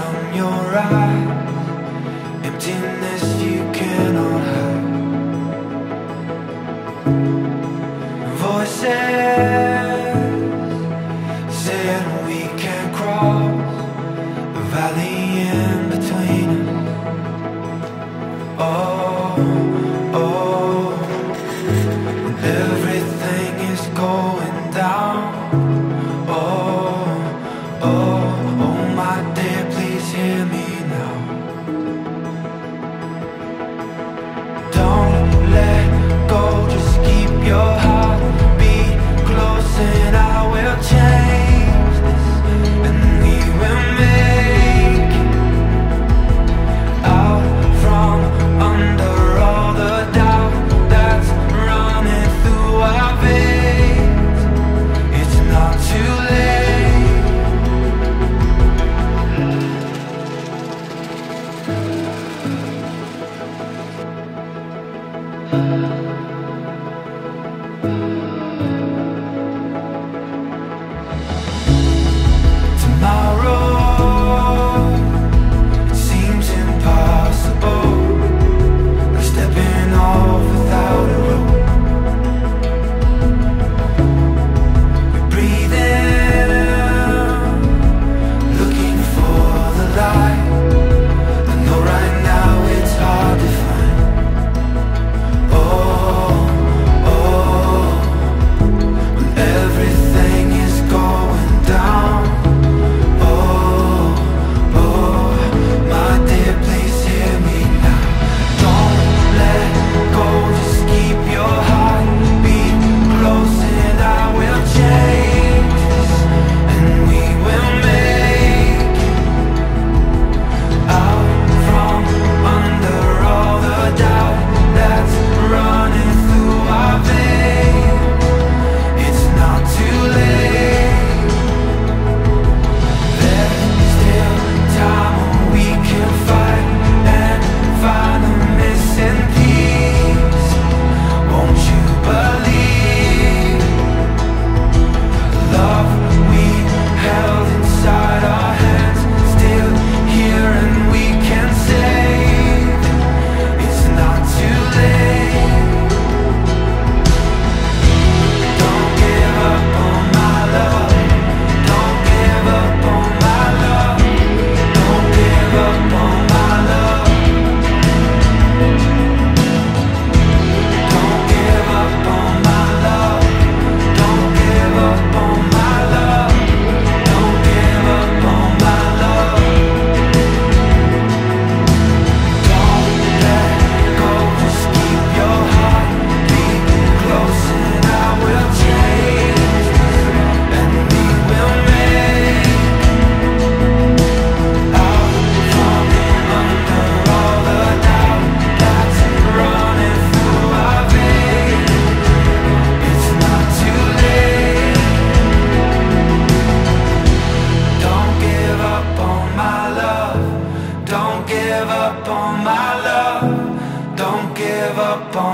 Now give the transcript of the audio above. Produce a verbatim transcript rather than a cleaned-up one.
from your eyes, emptiness you cannot hide. Voices saying we can cross the valley in between us. Oh, oh, when everything is going down. Oh, oh, oh my dear, please hear me now. Don't let go, just keep your heart beat close, and I will change this, and we will make it out from under all the doubt that's running through our veins. It's not too late. Don't give up on